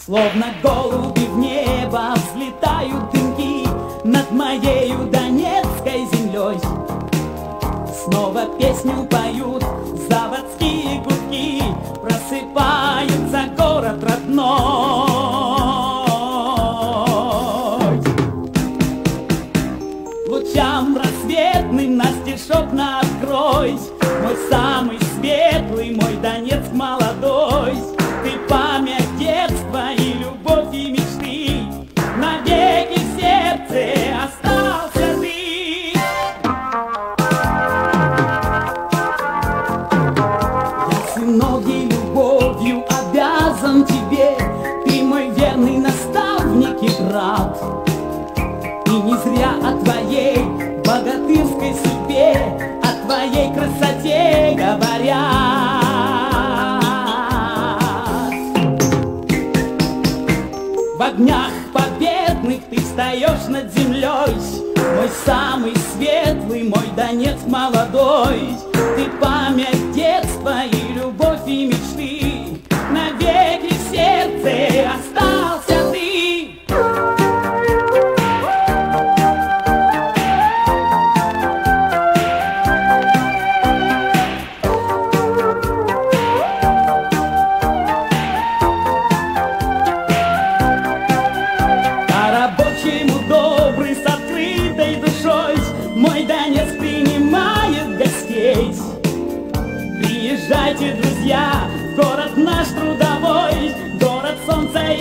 Словно голуби в небо взлетают дымки над моею донецкой землей. Снова песню поют заводские гудки, просыпается город родной. Лучам рассветным на стишок открой, мой самый светлый, мой Донецк молодой. Ты память детства и любовь и мечты, навеки в сердце остался ты. Я сыновьей любовью обязан тебе, ты мой верный наставник и брат. И не зря о твоей богатырской судьбе, о твоей красоте говорят. В огнях победных ты встаешь над землей, мой самый светлый, мой Донецк молодой. Ты память детства и любовь и мечты, навеки в сердце остался ты. Мой Донецк принимает гостей. Приезжайте, друзья, в город наш трудовой, город солнца